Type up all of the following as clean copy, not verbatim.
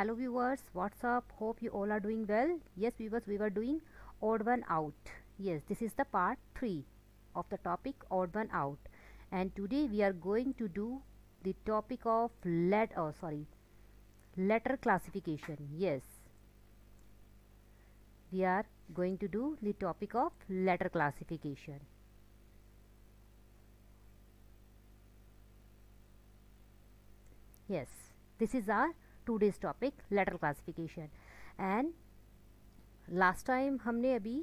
Hello viewers, what's up? Hope you all are doing well. Yes viewers, we were doing odd one out. Yes, this is the part 3 of the topic odd one out, and today we are going to do the topic of letter classification. Yes, we are going to do the topic of letter classification. Yes, this is our today's topic, letter classification. And last time हमने अभी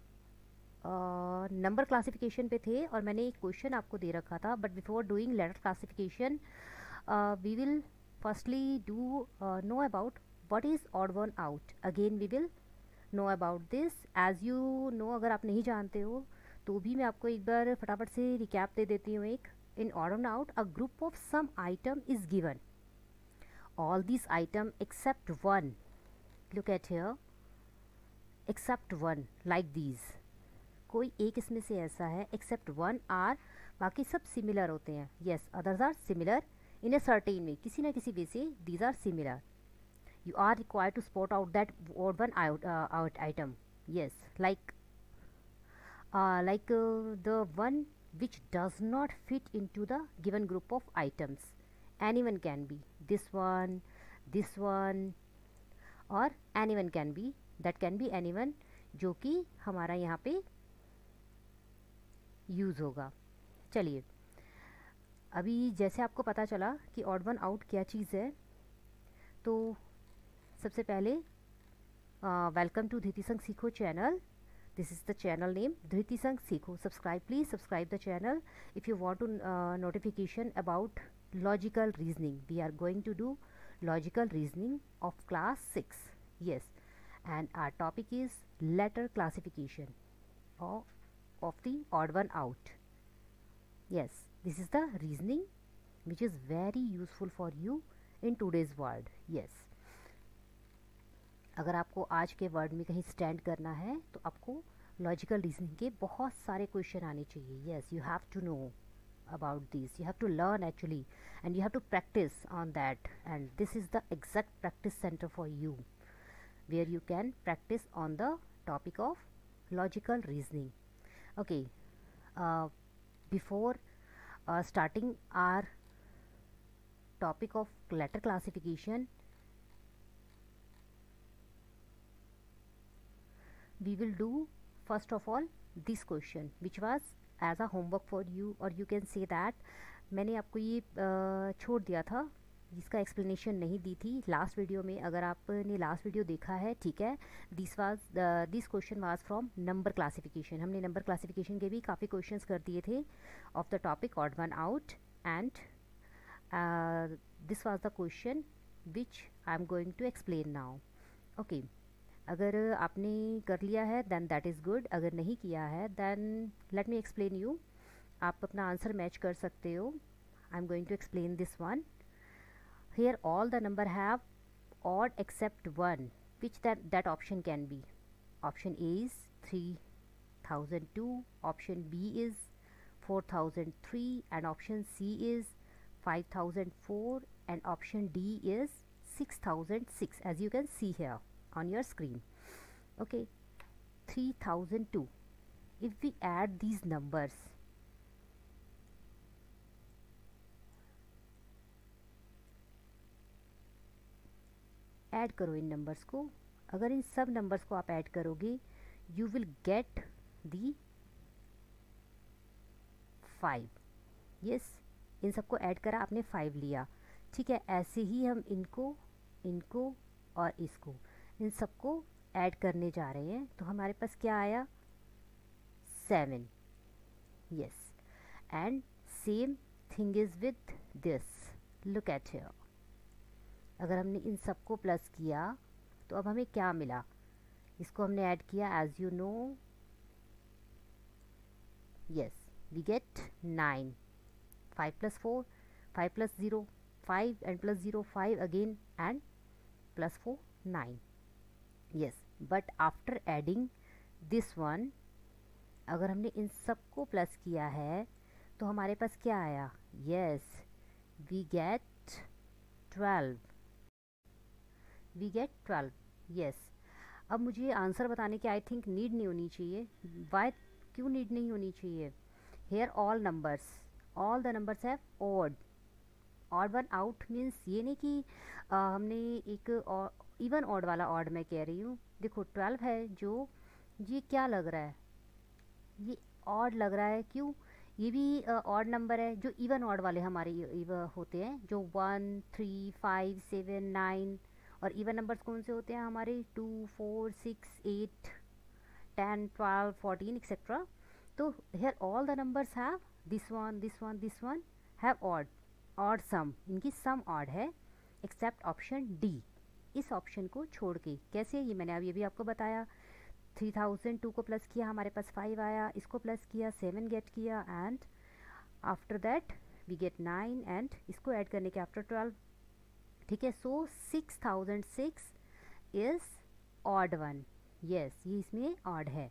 number classification पे थे और मैंने एक question आपको दे रखा था, but before doing letter classification we will firstly do know about what is odd one out. Again we will know about this as you know. अगर आप नहीं जानते हो तो भी मैं आपको एक बार फटाफट से रिकैप दे देती हूँ. एक in odd one out a group of some item is given. All this item except one, look at here, except one like these. कोई एक इसमें से ऐसा है एक्सेप्ट वन आर, बाकी सब सिमिलर होते हैं. Yes, others are similar in a certain way, किसी ना किसी वे से these are similar. You are required to spot out that odd one out item. Yes, like the one which does not fit into the given group of items. Anyone can be this one, or anyone can be, that can be anyone, जो कि हमारा यहाँ पे use होगा. चलिए, अभी जैसे आपको पता चला कि ऑड वन आउट क्या चीज़ है, तो सबसे पहले वेलकम टू धृति संग सीखो channel. This is the channel name, Dhriti Sang Sikho. Subscribe, please subscribe the channel if you want to notification about logical reasoning. We are going to do logical reasoning of class 6. Yes, and our topic is letter classification of the odd one out. Yes, this is the reasoning which is very useful for you in today's world. Yes, अगर आपको आज के word में कहीं stand करना है तो आपको लॉजिकल रीजनिंग के बहुत सारे क्वेश्चन आने चाहिए. Yes, you have to know about this, you have to learn actually, and you have to practise on that. And this is the exact practice centre for you, where you can practise on the topic of logical reasoning. Okay, before starting our topic of letter classification, we will do first of all this question which was as a homework for you, or you can say that मैंने आपको ये छोड़ दिया था, जिसका explanation नहीं दी थी last video में. अगर आपने लास्ट वीडियो देखा है, ठीक है, this question was from number classification. हमने नंबर क्लासिफिकेशन के भी काफ़ी क्वेश्चंस कर दिए थे of the topic odd one out, and this was the question which I am going to explain now. Okay, अगर आपने कर लिया है देन दैट इज़ गुड. अगर नहीं किया है then let me explain you. आप अपना आंसर मैच कर सकते हो. I am going to explain this one. Here all the number have odd except one, which that option can be. Option A is 3002, option B is 4003, and option C is 5004, and option D is 6006, as you can see here on your screen. Okay, 3002. If we add these numbers, add करो इन numbers को. अगर इन सब numbers को आप add करोगे you will get the 5. Yes, इन सबको ऐड करा, आपने 5 लिया, ठीक है. ऐसे ही हम इनको और इसको, इन सबको ऐड करने जा रहे हैं, तो हमारे पास क्या आया, 7. Yes, and same thing is with this. Look at here, अगर हमने इन सबको प्लस किया तो अब हमें क्या मिला, इसको हमने ऐड किया, as you know. Yes, we get 9. 5 plus 4, 5 plus 0 5, and plus 0 5 again, and plus 4 9. Yes, but after adding this one, अगर हमने इन सबको प्लस किया है तो हमारे पास क्या आया, yes, we get 12. We get 12। Yes, अब मुझे आंसर बताने की आई थिंक नीड नहीं होनी चाहिए। वाई, क्यों नीड नहीं होनी चाहिए? Here all the numbers have odd. Odd one out means ये नहीं कि हमने एक इवन ऑड वाला ऑड मैं कह रही हूँ। देखो 12 है जो, ये क्या लग रहा है? ये ऑड लग रहा है, क्यों? ये भी ऑड नंबर है। जो इवन ऑड वाले हमारे होते हैं, जो 1 3 5 7 9, और इवन नंबर्स कौन से होते हैं हमारे? 2 4 6 8 10 12 14 एक्सेट्रा। तो here all the numbers have this one have odd sum, इनकी सम ऑड है, एक्सेप्ट ऑप्शन डी। इस ऑप्शन को छोड़ के कैसे, ये मैंने अब ये भी आपको बताया। 3002 को प्लस किया, हमारे पास 5 आया, इसको प्लस किया 7 गेट किया, and after that we get 9, and इसको ऐड करने के आफ्टर 12। ठीक है, so 6006 is odd one. Yes, ये इसमें ऑड है,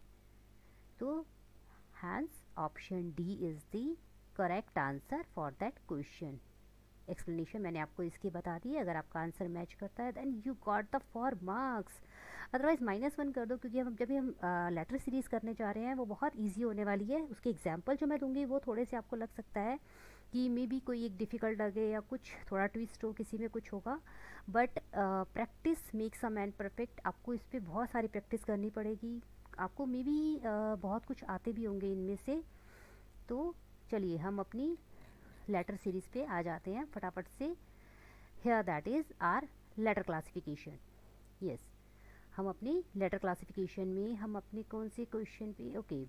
तो hence option D is the correct answer for that question. Explanation मैंने आपको इसकी बता दी है। अगर आपका आंसर मैच करता है then you got the 4 marks, otherwise -1 कर दो, क्योंकि हम जब भी हम लेटर सीरीज़ करने जा रहे हैं वो बहुत इजी होने वाली है। उसके एग्जांपल जो मैं दूंगी वो थोड़े से आपको लग सकता है कि मे बी कोई एक डिफ़िकल्ट लगे या कुछ थोड़ा ट्विस्ट हो, किसी में कुछ होगा, but practice makes a man perfect. आपको इस पर बहुत सारी प्रैक्टिस करनी पड़ेगी। आपको मे बी बहुत कुछ आते भी होंगे इनमें से। तो चलिए हम अपनी लेटर सीरीज़ पे आ जाते हैं फटाफट से। Here that is our letter classification. Yes, हम अपनी लेटर क्लासिफिकेशन में हम अपने कौन से क्वेश्चन पे, ओके,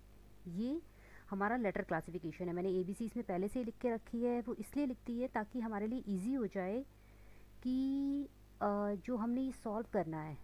ये हमारा लेटर क्लासिफिकेशन है। मैंने ABC इसमें पहले से ही लिख के रखी है, वो इसलिए लिखती है ताकि हमारे लिए इजी हो जाए कि जो हमने ये सॉल्व करना है।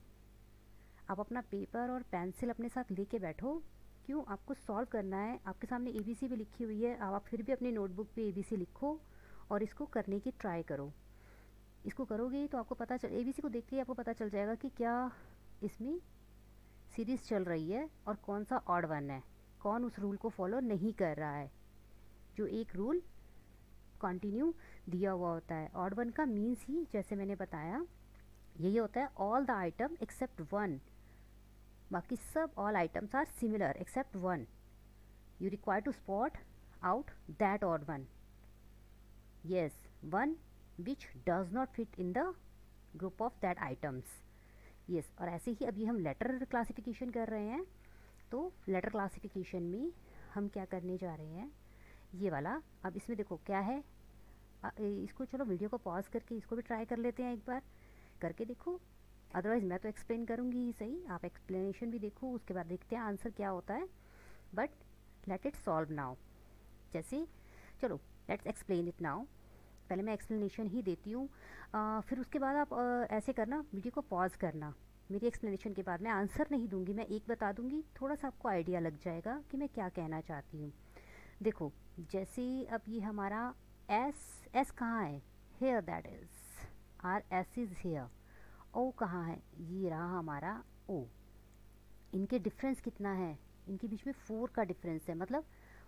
आप अपना पेपर और पेंसिल अपने साथ लेके बैठो, क्यों? आपको सॉल्व करना है। आपके सामने ABC भी लिखी हुई है, अब आप फिर भी अपनी नोटबुक पे ABC लिखो और इसको करने की ट्राई करो। इसको करोगे तो आपको पता चल, ABC को देख के आपको पता चल जाएगा कि क्या इसमें सीरीज़ चल रही है और कौन सा ऑड वन है, कौन उस रूल को फॉलो नहीं कर रहा है। जो एक रूल कंटिन्यू दिया हुआ होता है, ऑड वन का मीन्स ही जैसे मैंने बताया यही होता है, all the item except one. बाकी सब all items are similar except one. You require to spot out that odd one. Yes, one which does not fit in the group of that items. Yes, और ऐसे ही अभी हम letter classification कर रहे हैं। तो लेटर क्लासिफिकेशन में हम क्या करने जा रहे हैं, ये वाला। अब इसमें देखो क्या है, इसको चलो वीडियो को पॉज करके इसको भी ट्राई कर लेते हैं, एक बार करके देखो। अदरवाइज़ मैं तो एक्सप्लेन करूँगी ही सही, आप एक्सप्लेनेशन भी देखो, उसके बाद देखते हैं आंसर क्या होता है। But let it solve now. जैसे चलो लेट्स एक्सप्लेन इट नाउ। पहले मैं एक्सप्लेनेशन ही देती हूँ, फिर उसके बाद आप ऐसे करना, वीडियो को पॉज करना। मेरी एक्सप्लेनेशन के बाद मैं आंसर नहीं दूंगी, मैं एक बता दूंगी, थोड़ा सा आपको आइडिया लग जाएगा कि मैं क्या कहना चाहती हूँ। देखो जैसे अब ये हमारा एस कहाँ है? Here that is our S is here. O कहाँ है? ये रहा हमारा ओ। इनके डिफरेंस कितना है? इनके बीच में 4 का डिफरेंस है, मतलब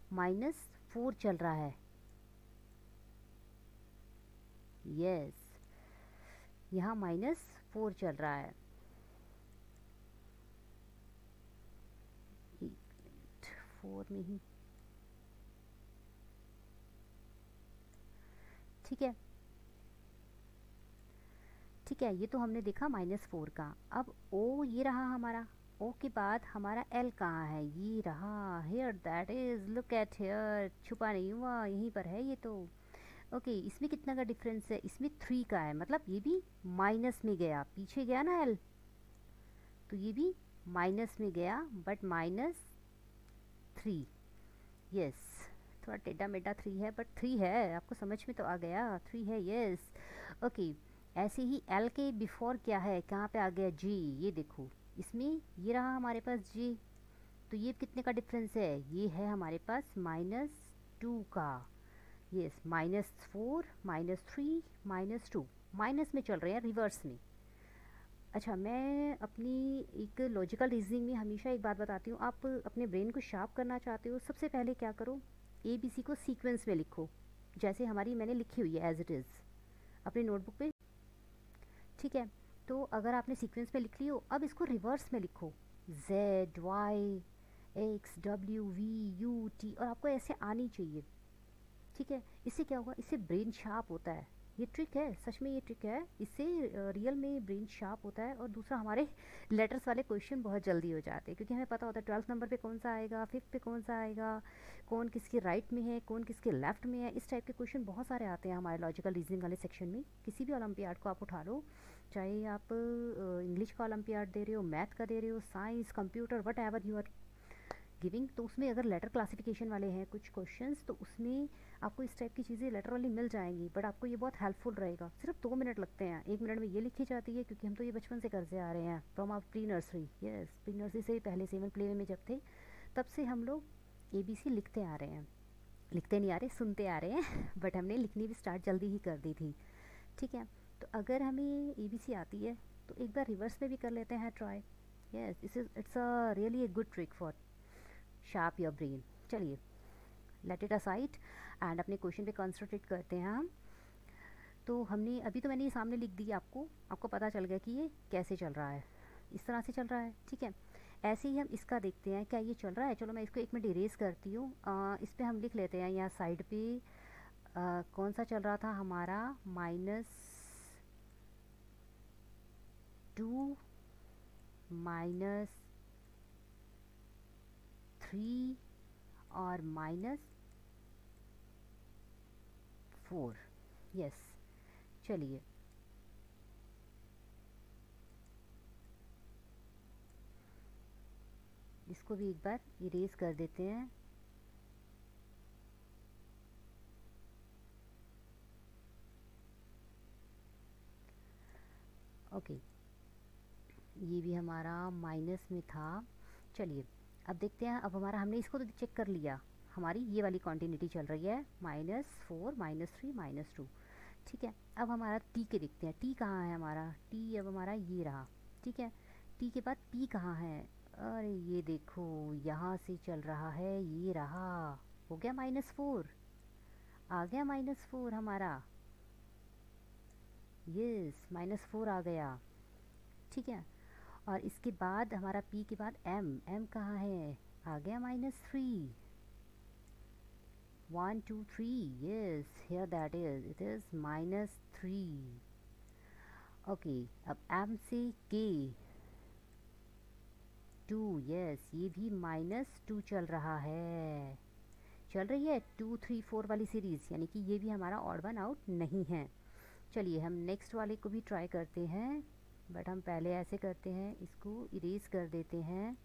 -4 चल रहा है। यस, यहाँ -4 चल रहा है। 4 में ही ठीक है, ठीक है, ये तो हमने देखा -4 का। अब ओ ये रहा हमारा, ओ के बाद हमारा एल कहाँ है? ये रहा, here that is, look at here, छुपा नहीं हुआ, यहीं पर है ये तो। ओके, इसमें कितना का डिफरेंस है? इसमें 3 का है, मतलब ये भी माइनस में गया, पीछे गया ना एल, तो ये भी माइनस में गया, बट -3। यस, थोड़ा टेढ़ा मेढ़ा 3 है, बट 3 है, आपको समझ में तो आ गया, 3 है। Yes, okay. ऐसे ही एल के बिफोर क्या है, कहाँ पे आ गया? जी, ये देखो, इसमें ये रहा हमारे पास जी, तो ये कितने का डिफरेंस है? ये है हमारे पास -2 का। यस, -4 -3 -2, माइनस में चल रहे हैं, रिवर्स में। अच्छा, मैं अपनी एक लॉजिकल रीजनिंग में हमेशा एक बात बताती हूँ, आप अपने ब्रेन को शार्प करना चाहते हो, सबसे पहले क्या करो, ABC को सीक्वेंस में लिखो, जैसे हमारी मैंने लिखी हुई है एज इट इज़ अपनी नोटबुक पे। ठीक है, तो अगर आपने सीक्वेंस में लिख ली हो, अब इसको रिवर्स में लिखो, ZYXWVUT, और आपको ऐसे आनी चाहिए। ठीक है, इससे क्या होगा, इससे ब्रेन शार्प होता है। ये ट्रिक है, सच में ये ट्रिक है, इससे रियल में ब्रेन शार्प होता है। और दूसरा, हमारे लेटर्स वाले क्वेश्चन बहुत जल्दी हो जाते हैं, क्योंकि हमें पता होता है 12th नंबर पे कौन सा आएगा, 5th पे कौन सा आएगा, कौन किसके राइट में है, कौन किसके लेफ्ट में है। इस टाइप के क्वेश्चन बहुत सारे आते हैं हमारे लॉजिकल रीजनिंग वाले सेक्शन में। किसी भी ओलंपियाड को आप उठा लो, चाहे आप इंग्लिश का ओलंपियाड दे रहे हो, मैथ का दे रहे हो, science, computer, whatever you are giving, तो उसमें अगर लेटर क्लासिफिकेशन वाले हैं कुछ क्वेश्चंस, तो उसमें आपको इस टाइप की चीज़ें लेटर वाली मिल जाएंगी। बट आपको ये बहुत हेल्पफुल रहेगा। सिर्फ 2 मिनट लगते हैं, 1 मिनट में ये लिखी जाती है, क्योंकि हम तो ये बचपन से करते आ रहे हैं, from our pre nursery. Yes, pre nursery से पहले से, इवन प्ले में जब थे तब से हम लोग ABC लिखते आ रहे हैं, लिखते नहीं आ रहे, सुनते आ रहे हैं बट हमने लिखनी भी स्टार्ट जल्दी ही कर दी थी। ठीक है, तो अगर हमें ABC आती है तो एक बार रिवर्स में भी कर लेते हैं try. Yes, it's a really a good trick for sharp your brain. चलिए, लेट इट असाइड एंड अपने क्वेश्चन पे कॉन्सेंट्रेट करते हैं हम। तो हमने अभी तो मैंने ये सामने लिख दी, आपको पता चल गया कि ये कैसे चल रहा है, इस तरह से चल रहा है। ठीक है, ऐसे ही हम इसका देखते हैं क्या ये चल रहा है। चलो मैं इसको 1 मिनट इरेज करती हूँ। इस पर हम लिख लेते हैं यहाँ साइड पे कौन सा चल रहा था हमारा, -2 -3 और -4। यस, चलिए इसको भी एक बार इरेज कर देते हैं। ओके, ये भी हमारा माइनस में था। चलिए अब देखते हैं, अब हमारा, हमने इसको तो चेक कर लिया, हमारी ये वाली कॉन्टिन्यूटी चल रही है, -4 -3 -2। ठीक है, अब हमारा टी के देखते हैं, टी कहाँ है हमारा, टी अब हमारा ये रहा। ठीक है, टी के बाद पी कहाँ है, अरे ये देखो यहाँ से चल रहा है, ये रहा, हो गया -4, आ गया -4 हमारा। यस, -4 आ गया। ठीक है, और इसके बाद हमारा पी के बाद एम कहाँ है, आ गया -3, 1 2 3। Yes, here that is, it is -3। Okay, अब एम से के 2। यस, ये भी -2 चल रहा है, चल रही है 2 3 4 वाली सीरीज़, यानी कि ये भी हमारा ऑड वन आउट नहीं है। चलिए हम नेक्स्ट वाले को भी ट्राई करते हैं, बट हम पहले ऐसे करते हैं, इसको इरेज कर देते हैं,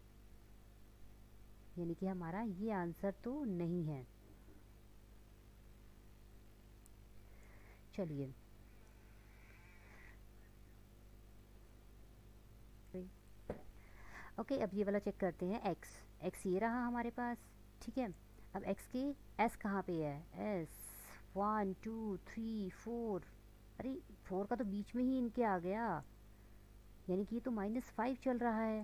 यानी कि हमारा ये आंसर तो नहीं है। चलिए ओके, अब ये वाला चेक करते हैं, एक्स ये रहा हमारे पास। ठीक है, अब एक्स के एस कहाँ पे है, एस 1 2 3 4, अरे 4 का तो बीच में ही इनके आ गया, यानी कि ये तो -5 चल रहा है।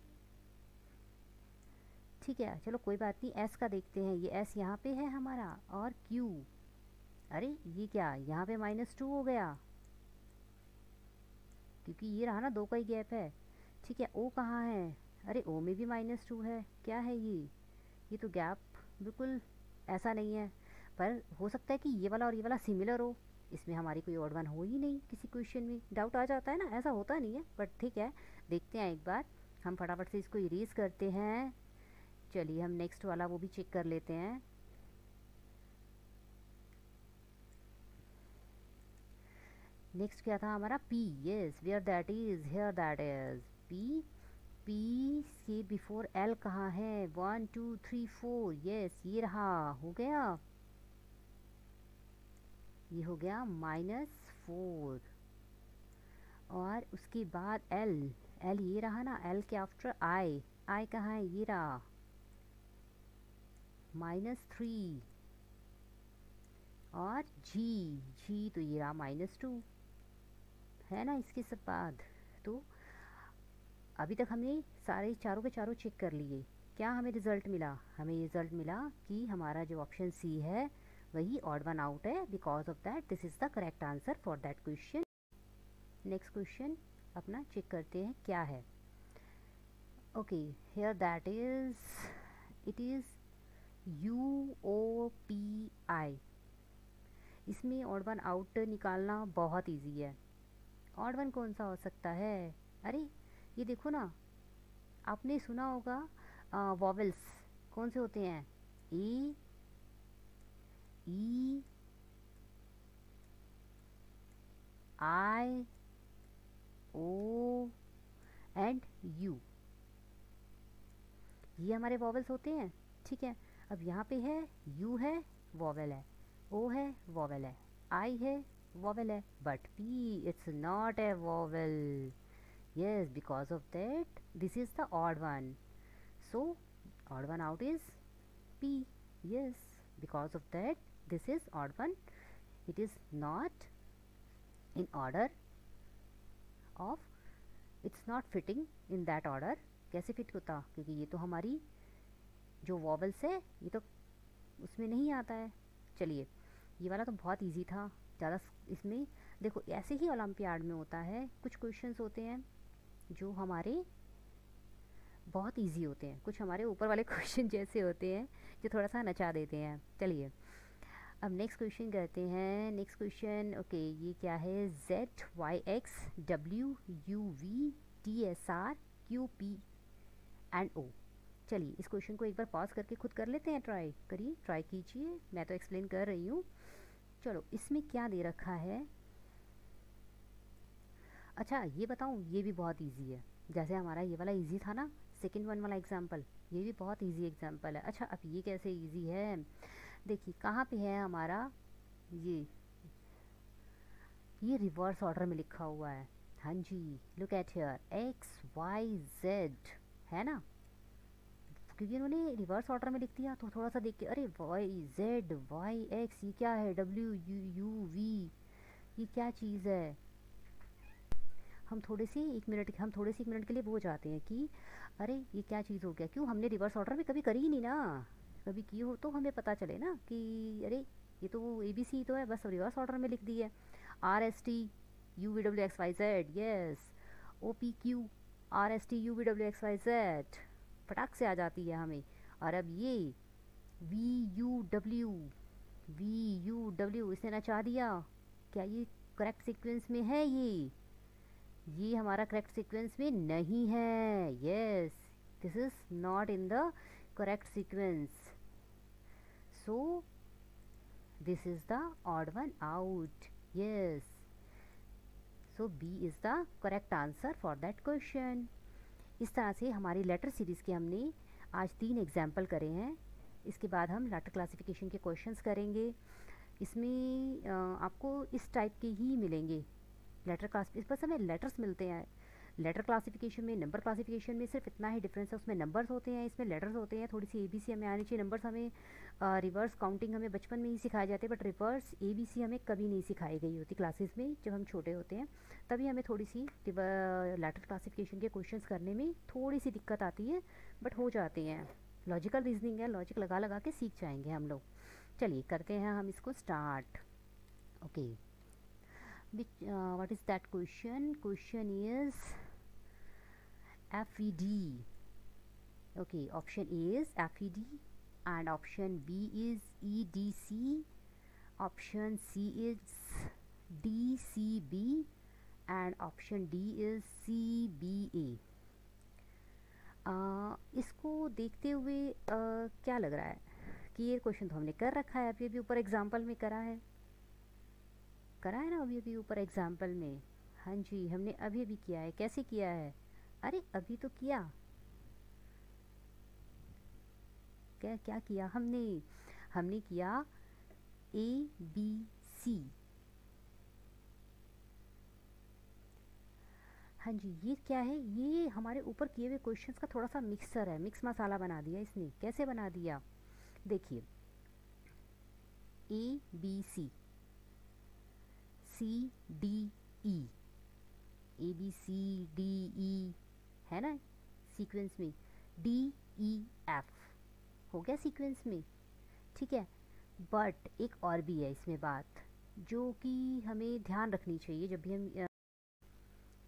ठीक है, चलो कोई बात नहीं, एस का देखते हैं, ये एस यहाँ पे है हमारा, और क्यू, अरे ये क्या, यहाँ पे -2 हो गया, क्योंकि ये रहा ना, 2 का ही गैप है। ठीक है, ओ कहाँ है, अरे ओ में भी -2 है, क्या है ये तो गैप बिल्कुल ऐसा नहीं है। पर हो सकता है कि ये वाला और ये वाला सिमिलर हो, इसमें हमारी कोई ऑड वन हो ही नहीं, किसी क्वेश्चन में डाउट आ जाता है ना, ऐसा होता नहीं है, बट ठीक है, देखते हैं एक बार, हम फटाफट से इसको इरेज करते हैं। चलिए हम नेक्स्ट वाला वो भी चेक कर लेते हैं। नेक्स्ट क्या था हमारा, P. Yes, where that is, here that is P. P से बिफोर एल कहाँ है, 1 2 3 4। यस, ये रहा, हो गया, ये हो गया -4, और उसके बाद एल, एल ये रहा ना, एल के आफ्टर आई, आई कहाँ है, ये रहा, -3, और जी तो ये रहा -2, है ना इसके सब बाद। तो अभी तक हमने सारे चारों के चारों चेक कर लिए, क्या हमें रिज़ल्ट मिला, हमें रिज़ल्ट मिला कि हमारा जो ऑप्शन सी है वही ऑड वन आउट है, because of that this is the correct answer for that question. Next question अपना चेक करते हैं क्या है. Okay, here that is, it is UOPI. इसमें ऑड वन आउट निकालना बहुत इजी है. ऑड वन कौन सा हो सकता है? अरे ये देखो ना, आपने सुना होगा वॉवेल्स कौन से होते हैं? E, E, I, O and U. ये हमारे वॉवेल्स होते हैं. ठीक है, अब यहाँ पे है U है, वॉवेल है. O है, वॉवेल है. I है, वॉवेल है. But P, it's not a vowel. Yes, because of that this is the odd one. So odd one out is P. Yes, because of that this is odd one. It is not in order of, it's not fitting in that order. कैसे fit होता? क्योंकि ये तो हमारी जो vowels है ये तो उसमें नहीं आता है. चलिए, ये वाला तो बहुत इजी था. ज़्यादा इसमें देखो, ऐसे ही ओलंपियाड में होता है, कुछ क्वेश्चंस होते हैं जो हमारे बहुत इजी होते हैं, कुछ हमारे ऊपर वाले क्वेश्चन जैसे होते हैं जो थोड़ा सा नचा देते हैं. चलिए अब नेक्स्ट क्वेश्चन करते हैं. नेक्स्ट क्वेश्चन, ओके, ये क्या है? ZYXWUVTSRQP and O. चलिए इस क्वेश्चन को एक बार पॉज करके खुद कर लेते हैं. ट्राई करिए, ट्राई कीजिए, मैं तो एक्सप्लेन कर रही हूँ. चलो इसमें क्या दे रखा है? अच्छा ये बताऊँ, ये भी बहुत इजी है. जैसे हमारा ये वाला इजी था ना, सेकंड वन वाला एग्जाम्पल, ये भी बहुत इजी एग्जाम्पल है. अच्छा अब ये कैसे इजी है? देखिए कहाँ पे है हमारा ये रिवर्स ऑर्डर में लिखा हुआ है. हाँ जी, लुक एट हियर, XYZ है ना, क्योंकि उन्होंने रिवर्स ऑर्डर में लिख दिया. तो थोड़ा सा देख के, अरे YZYX ये क्या है? WUV ये क्या चीज़ है? हम थोड़े से एक मिनट के लिए वो जाते हैं कि अरे ये क्या चीज़ हो गया. क्यों? हमने रिवर्स ऑर्डर में कभी करी ही नहीं ना. कभी की हो तो हमें पता चले ना कि अरे ये तो ABC तो है, बस रिवर्स ऑर्डर में लिख दी है. RSTUVWXYZ, yes. OPQRSTUVWXYZ फटाक से आ जाती है हमें. और अब ये VUW इसने नचा दिया. क्या ये करेक्ट सीक्वेंस में है? ये हमारा करेक्ट सीक्वेंस में नहीं है. Yes, this is not in the correct sequence. So this is the odd one out. Yes, so B is the correct answer for that question. इस तरह से हमारी लेटर सीरीज़ के हमने आज 3 एग्जाम्पल करे हैं. इसके बाद हम लेटर क्लासिफिकेशन के क्वेश्चंस करेंगे. इसमें आपको इस टाइप के ही मिलेंगे लेटर क्लास. इस पर हमें लेटर्स मिलते हैं. लेटर क्लासिफिकेशन में, नंबर क्लासिफिकेशन में सिर्फ इतना ही डिफरेंस है, उसमें नंबर्स होते हैं, इसमें लेटर्स होते हैं. थोड़ी सी ABC हमें आनी चाहिए. नंबर्स हमें रिवर्स काउंटिंग हमें बचपन में ही सिखाए जाते हैं, बट रिवर्स ABC हमें कभी नहीं सिखाई गई होती क्लासेस में. जब हम छोटे होते हैं तभी हमें थोड़ी सी लेटर क्लासिफिकेशन के क्वेश्चंस करने में थोड़ी सी दिक्कत आती है, बट हो जाते हैं. लॉजिकल रीजनिंग है, लॉजिक लगा लगा के सीख जाएंगे हम लोग. चलिए करते हैं हम इसको start. Okay, what is that question? Question is FED. Okay, option A is FED and option B is EDC, option C is DCB and option D is CBA. इसको देखते हुए क्या लग रहा है कि ये क्वेश्चन तो हमने कर रखा है, अभी ऊपर एग्जाम्पल में करा है ना, अभी ऊपर एग्जाम्पल में. हाँ जी, हमने अभी किया है. कैसे किया है? अरे अभी तो किया. क्या किया हमने किया ABC. हाँ जी, ये क्या है? ये हमारे ऊपर किए हुए क्वेश्चंस का थोड़ा सा मिक्सर है, मिक्स मसाला बना दिया इसने. कैसे बना दिया? देखिए, ABC, CDE, ABCDE है ना सीक्वेंस में. DEF हो गया सीक्वेंस में. ठीक है, बट एक और भी है इसमें बात जो कि हमें ध्यान रखनी चाहिए जब भी हम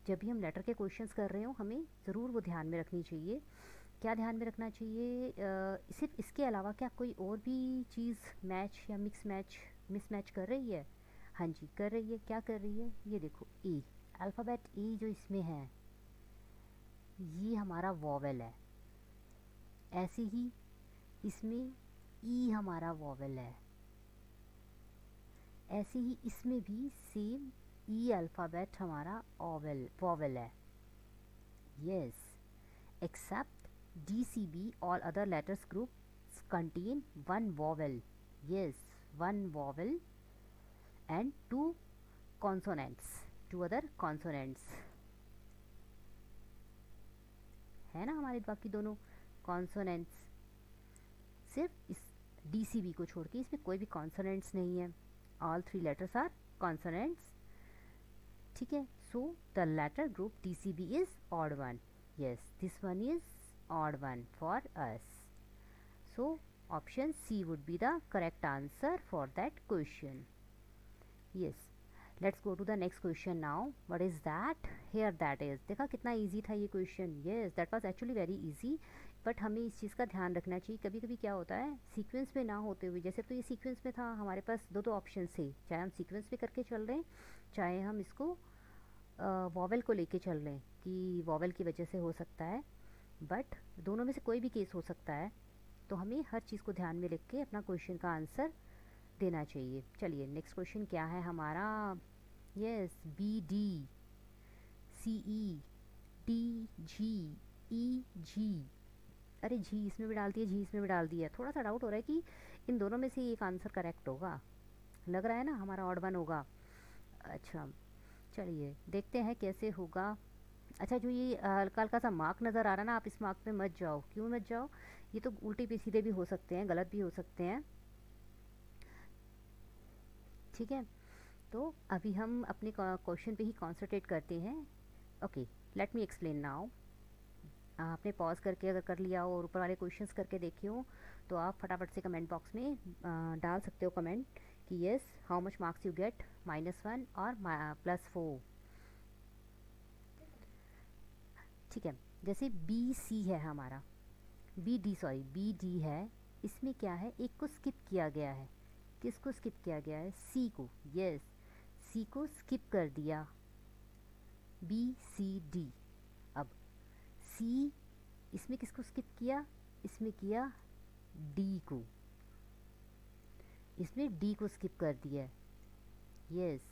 जब भी हम लेटर के क्वेश्चंस कर रहे हो हमें ज़रूर वो ध्यान में रखनी चाहिए। क्या ध्यान में रखना चाहिए? सिर्फ इसके अलावा क्या कोई और भी चीज़ मैच या मिसमैच कर रही है? हाँ जी कर रही है। क्या कर रही है? ये देखो ई, अल्फ़ाबेट ई जो इसमें है ये हमारा वॉवेल है। ऐसे ही इसमें ई हमारा वॉवेल है। ऐसे ही इसमें भी सेम ई अल्फ़ाबेट हमारा वॉवेल है। Yes, except DCB all other letters groups contain one vowel. Yes, one vowel and two consonants, two other consonants है ना हमारे बाकी दोनों consonants। सिर्फ इस DCB को छोड़ के इसमें कोई भी consonants नहीं है। all three letters are consonants। ठीक है, so the letter group DCB is odd one। yes, this one is odd one for us, so option C would be the correct answer for that question। yes, let's go to the next question now। what is that? here that is, देखा कितना easy था ये question। yes, that was actually very easy, but हमें इस चीज़ का ध्यान रखना चाहिए। कभी कभी क्या होता है सीक्वेंस में ना होते हुए, जैसे तो ये सीक्वेंस में था हमारे पास दो ऑप्शन थे, चाहे हम सीक्वेंस में करके चल रहे हैं चाहे हम इसको वॉवेल को लेके चल रहे हैं कि वॉवेल की वजह से हो सकता है, बट दोनों में से कोई भी केस हो सकता है। तो हमें हर चीज़ को ध्यान में रख के अपना क्वेश्चन का आंसर देना चाहिए। चलिए नेक्स्ट क्वेश्चन क्या है हमारा? Yes, BD CE TG EG, अरे जी इसमें भी डाल दिया, जी इसमें भी डाल दिया। थोड़ा सा डाउट हो रहा है कि इन दोनों में से एक आंसर करेक्ट होगा, लग रहा है ना हमारा ऑड वन होगा। अच्छा चलिए देखते हैं कैसे होगा। अच्छा जो ये हल्का हल्का सा मार्क नज़र आ रहा है ना, आप इस मार्क पे मत जाओ। क्यों मत जाओ? ये तो उल्टे पे सीधे भी हो सकते हैं, गलत भी हो सकते हैं। ठीक है, तो अभी हम अपने क्वेश्चन पे ही कॉन्सेंट्रेट करते हैं। Okay, let me explain now. आपने पॉज करके अगर कर लिया हो और ऊपर वाले क्वेश्चंस करके देखे हो तो आप फटाफट से कमेंट बॉक्स में डाल सकते हो कमेंट कि yes how much marks you get, -1 और +4। ठीक है, जैसे BC है हमारा, BD है, इसमें क्या है एक को स्किप किया गया है। किसको स्किप किया गया है? C को। यस, C को स्किप कर दिया, BCD। अब C इसमें किसको स्किप किया? इसमें किया D को, इसमें D को स्किप कर दिया। यस,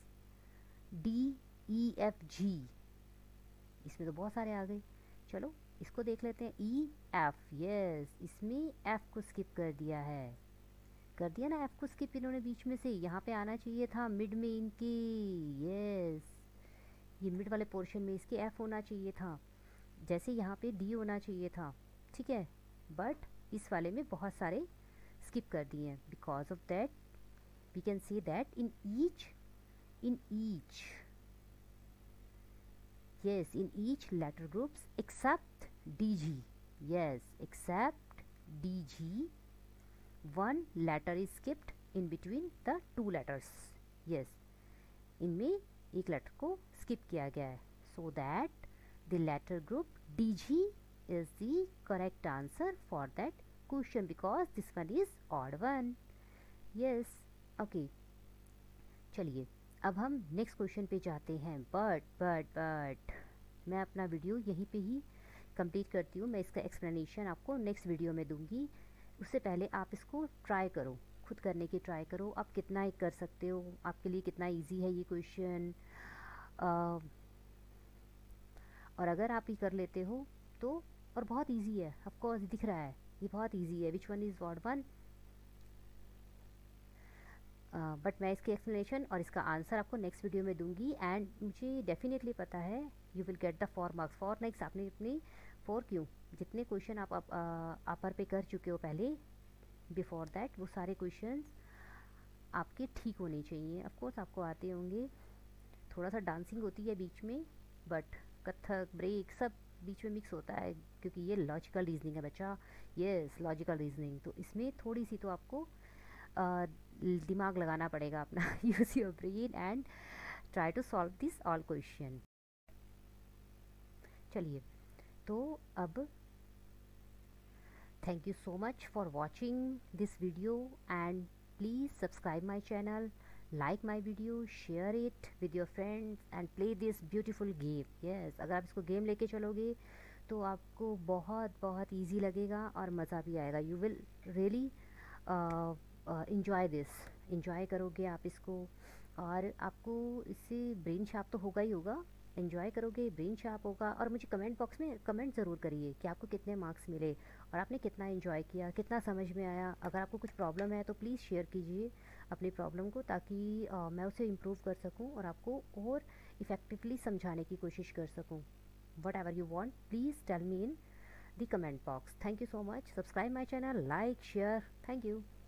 DEFG, इसमें तो बहुत सारे आ गए। चलो इसको देख लेते हैं, EF। यस, इसमें F को स्किप कर दिया है, कर दिया ना F को स्किप इन्होंने बीच में से। यहाँ पे आना चाहिए था मिड में इनके। यस, ये मिड वाले पोर्शन में इसके F होना चाहिए था, जैसे यहाँ पे D होना चाहिए था। ठीक है, बट इस वाले में बहुत सारे स्किप कर दिए हैं। Because of that we can say that in each yes, in each letter groups except DG, yes, except DG, one letter is skipped in between the two letters। yes, इनमें एक लेटर को skip किया गया है, so that the letter group DG is the correct answer for that question because this one is odd one। yes, okay, चलिए अब हम next question पे जाते हैं। बट मैं अपना वीडियो यहीं पे ही कंप्लीट करती हूँ। मैं इसका एक्सप्लेनेशन आपको नेक्स्ट वीडियो में दूंगी। उससे पहले आप इसको ट्राई करो, खुद करने की ट्राई करो। आप कितना ही कर सकते हो, आपके लिए कितना इजी है ये क्वेश्चन। और अगर आप ही कर लेते हो तो, और बहुत इजी है, ऑफकोर्स दिख रहा है ये बहुत इजी है। Which one is odd one? But मैं इसकी एक्सप्लेनेशन और इसका आंसर आपको नेक्स्ट वीडियो में दूंगी। एंड मुझे डेफिनेटली पता है you will get the 4 marks. 4 next आपने अपनी 4 क्यों, जितने क्वेश्चन आप अपर पे कर चुके हो पहले बिफोर दैट, वो सारे क्वेश्चन आपके ठीक होने चाहिए। ऑफकोर्स आपको आते होंगे, थोड़ा सा डांसिंग होती है बीच में, बट कथक ब्रेक सब बीच में मिक्स होता है क्योंकि ये लॉजिकल रीजनिंग है बच्चा। यस, लॉजिकल रीजनिंग, तो इसमें थोड़ी सी तो आपको दिमाग लगाना पड़ेगा अपना। Use your brain and try to solve this all question. चलिए, तो अब thank you so much for watching this video, and please subscribe my channel, like my video, share it with your friends and play this beautiful game. Yes, अगर आप इसको game लेके चलोगे तो आपको बहुत बहुत ईजी लगेगा और मज़ा भी आएगा. यू विल रियली इंजॉय करोगे आप इसको, और आपको इससे ब्रेन शार्प तो होगा ही होगा. एंजॉय करोगे, ब्रेन शार्प होगा. और मुझे कमेंट बॉक्स में कमेंट ज़रूर करिए कि आपको कितने मार्क्स मिले और आपने कितना एंजॉय किया, कितना समझ में आया. अगर आपको कुछ प्रॉब्लम है तो प्लीज़ शेयर कीजिए अपनी प्रॉब्लम को, ताकि मैं उसे इम्प्रूव कर सकूं और आपको और इफ़ेक्टिवली समझाने की कोशिश कर सकूं. Whatever you want, please tell me in the comment box. Thank you so much. Subscribe my channel, like, share. Thank you.